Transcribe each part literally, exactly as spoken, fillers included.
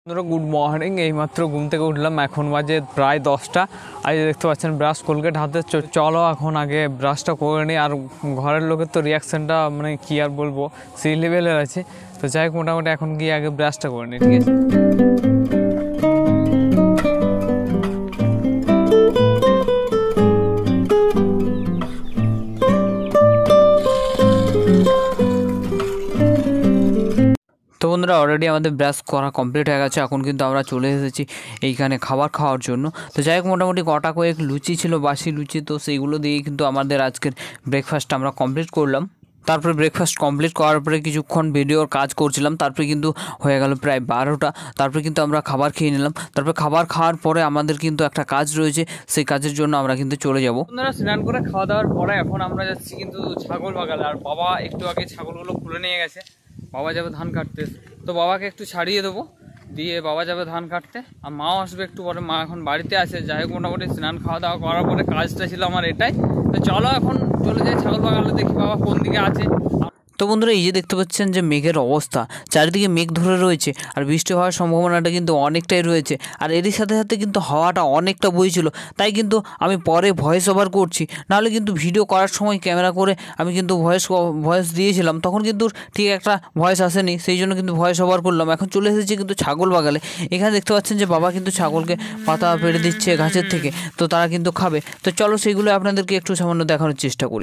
Good morning এই মাত্র ঘুম থেকে উঠলাম। এখন বাজে প্রায় দশটা। আর দেখতে পাচ্ছেন ব্রাশ কোলগেট হাতে। চলো এখন আগে ব্রাশটা করে নিই। আর ঘরের লোকের তো রিয়াকশানটা মানে কী আর বলবো, সেই লেভেলের আছে। তো যাই হোক, মোটামুটি এখন গিয়ে আগে ব্রাশটা করে নিই, ঠিক আছে। তো বন্ধুরা, অলরেডি আমাদের ব্রাশ করা কমপ্লিট হয়ে গেছে। এখন কিন্তু আমরা চলে এসেছি এইখানে খাবার খাওয়ার জন্য। তো যাই হোক, মোটামুটি কটা কয়েক লুচি ছিল, বাসি লুচি। তো সেইগুলো দিয়েই কিন্তু আমাদের আজকের ব্রেকফাস্টটা আমরা কমপ্লিট করলাম। তারপরে ব্রেকফাস্ট কমপ্লিট করার পরে কিছুক্ষণ ভিডিওর কাজ করছিলাম। তারপরে কিন্তু হয়ে গেল প্রায় বারোটা। তারপরে কিন্তু আমরা খাবার খেয়ে নিলাম। তারপরে খাবার খাওয়ার পরে আমাদের কিন্তু একটা কাজ রয়েছে, সেই কাজের জন্য আমরা কিন্তু চলে যাবো। আপনারা স্নান করে খাওয়া দাওয়ার পরে এখন আমরা যাচ্ছি কিন্তু ছাগল বাগালে। আর বাবা একটু আগে ছাগলগুলো খুলে নিয়ে গেছে, বাবা যাবে ধান কাটতে। তো বাবাকে একটু ছাড়িয়ে দেবো, দিয়ে বাবা যাবে ধান কাটতে। আর মাও আসবে একটু পরে, মা এখন বাড়িতে আছে। যাই হোক, মোটামুটি স্নান খাওয়া দাওয়া করার পরে কাজটা ছিল আমার এটাই। তো চলো এখন চলে যাই ছাগল বাগালে, দেখি বাবা কোন দিকে আছে। তো বন্ধুরা, এই যে দেখতে পাচ্ছেন যে মেঘের অবস্থা, চারিদিকে মেঘ ধরে রয়েছে আর বৃষ্টি হওয়ার সম্ভাবনাটা কিন্তু অনেকটাই রয়েছে। আর এরই সাথে সাথে কিন্তু হাওয়াটা অনেকটা বইছিল, তাই কিন্তু আমি পরে ভয়েস ওভার করছি। নাহলে কিন্তু ভিডিও করার সময় ক্যামেরা করে আমি কিন্তু ভয়েস ভয়েস দিয়েছিলাম, তখন কিন্তু ঠিক একটা ভয়েস আসেনি, সেই জন্য কিন্তু ভয়েস ওভার করলাম। এখন চলে এসেছি কিন্তু ছাগল বাগালে। এখানে দেখতে পাচ্ছেন যে বাবা কিন্তু ছাগলকে পাতা পেড়ে দিচ্ছে গাছের থেকে, তো তারা কিন্তু খাবে। তো চলো সেইগুলো আপনাদেরকে একটু সামান্য দেখানোর চেষ্টা করি।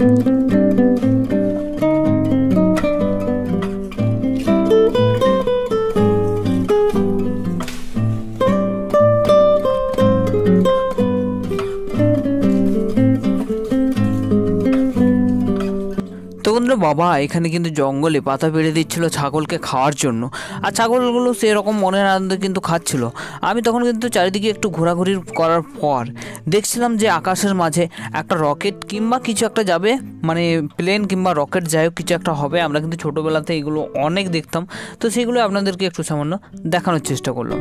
বাবা এখানে কিন্তু জঙ্গলে পাতা পেড়ে দিচ্ছিল ছাগলকে খাওয়ার জন্য। আর ছাগলগুলো সেরকম মনের আনন্দে কিন্তু খাচ্ছিল। আমি তখন কিন্তু চারিদিকে একটু ঘোরাঘুরি করার পর দেখছিলাম যে আকাশের মাঝে একটা রকেট কিংবা কিছু একটা যাবে, মানে প্লেন কিংবা রকেট যাই হোক কিছু একটা হবে। আমরা কিন্তু ছোটোবেলাতে এগুলো অনেক দেখতাম, তো সেগুলো আপনাদেরকে একটু সামান্য দেখানোর চেষ্টা করলাম।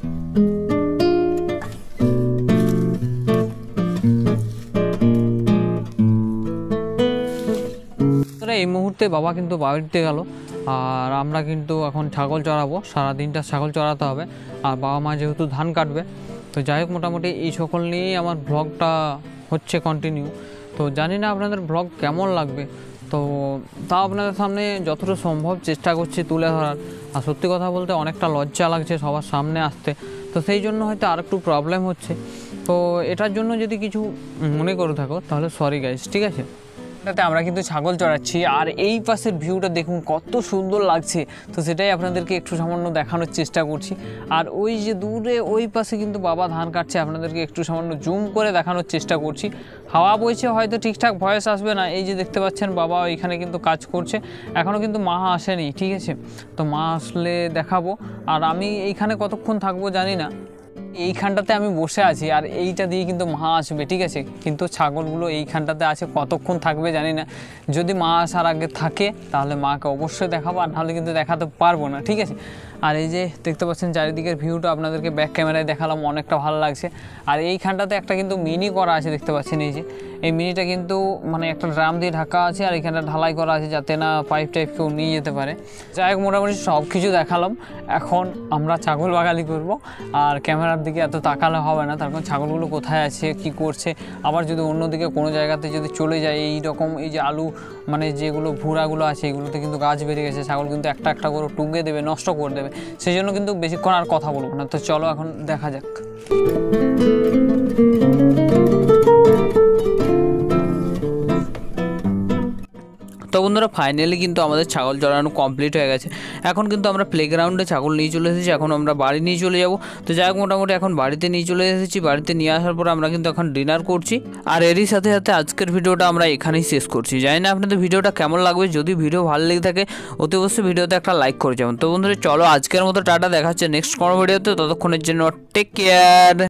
এই মুহূর্তে বাবা কিন্তু বাড়িতে গেল, আর আমরা কিন্তু এখন ছাগল চড়াবো। সারাদিনটা ছাগল চড়াতে হবে, আর বাবা মা যেহেতু ধান কাটবে। তো যাই হোক, মোটামুটি এই সকল নিয়েই আমার ব্লগটা হচ্ছে কন্টিনিউ। তো জানি না আপনাদের ব্লগ কেমন লাগবে, তো তাও আপনাদের সামনে যতটা সম্ভব চেষ্টা করছি তুলে ধরার। আর সত্যি কথা বলতে অনেকটা লজ্জা লাগছে সবার সামনে আসতে, তো সেই জন্য হয়তো আর একটু প্রবলেম হচ্ছে। তো এটার জন্য যদি কিছু মনে করে থাকো তাহলে সরি গাইস, ঠিক আছে। তাতে আমরা কিন্তু ছাগল চড়াচ্ছি, আর এই পাশের ভিউটা দেখুন কত সুন্দর লাগছে। তো সেটাই আপনাদেরকে একটু সামান্য দেখানোর চেষ্টা করছি। আর ওই যে দূরে ওই পাশে কিন্তু বাবা ধান কাটছে, আপনাদেরকে একটু সামান্য জুম করে দেখানোর চেষ্টা করছি। হাওয়া বইছে, হয়তো ঠিকঠাক ভয়েস আসবে না। এই যে দেখতে পাচ্ছেন বাবা ওইখানে কিন্তু কাজ করছে, এখনও কিন্তু মা আসেনি, ঠিক আছে। তো মা আসলে দেখাবো। আর আমি এইখানে কতক্ষণ থাকবো জানি না, এইখানটাতে আমি বসে আছি, আর এইটা দিয়ে কিন্তু মা আসবে, ঠিক আছে। কিন্তু ছাগলগুলো এইখানটাতে আছে, কতক্ষণ থাকবে জানি না। যদি মা আসার আগে থাকে তাহলে মাকে অবশ্যই দেখাবো, আর নাহলে কিন্তু দেখাতে পারবো না, ঠিক আছে। আর এই যে দেখতে পাচ্ছেন চারিদিকের ভিউটা আপনাদেরকে ব্যাক ক্যামেরায় দেখালাম, অনেকটা ভালো লাগছে। আর এইখানটাতে একটা কিন্তু মিনি করা আছে, দেখতে পাচ্ছেন এই যে এই মিনিটা কিন্তু মানে একটা ড্রাম দিয়ে ঢাকা আছে, আর এখানটা ঢালাই করা আছে যাতে না পাইপ টাইপ কেউ নিয়ে যেতে পারে। যাই হোক, মোটামুটি সব কিছু দেখালাম। এখন আমরা ছাগল বাগালি করব, আর ক্যামেরার দিকে এত তাকালে হবে না, তার কারণ ছাগলগুলো কোথায় আছে কি করছে। আবার যদি অন্যদিকে কোনো জায়গাতে যদি চলে যায়, এই রকম এই যে আলু মানে যেগুলো ভুড়াগুলো আছে এগুলোতে কিন্তু গাছ বেরিয়ে গেছে, ছাগল কিন্তু একটা একটা করে টুঙ্গে দেবে, নষ্ট করে দেবে। সেই জন্য কিন্তু বেশিক্ষণ আর কথা বলবো না। তো চলো এখন দেখা যাক। তো বন্ধুরা, ফাইনালি কিন্তু আমাদের ছাগল চড়ানো কমপ্লিট হয়ে গেছে। এখন কিন্তু আমরা প্লেগ্রাউন্ডে ছাগল নিয়ে চলে এসেছি, এখন আমরা বাড়ি নিয়ে চলে যাব। তো যাই হোক, মোটামুটি এখন বাড়িতে নিয়ে চলে এসেছি। বাড়িতে নিয়ে আসার পর আমরা কিন্তু এখন ডিনার করছি। আর এরই সাথে সাথে আজকের ভিডিওটা আমরা এখানেই শেষ করছি। জানি না আপনাদের ভিডিওটা কেমন লাগবে, যদি ভিডিও ভালো লেগে থাকে অতি অবশ্যই ভিডিওতে একটা লাইক করে যাবেন। তো বন্ধুরা চলো আজকের মতো টাটা, দেখা হচ্ছে নেক্সট কোনো ভিডিওতে। ততক্ষণের জন্য টেক কেয়ার।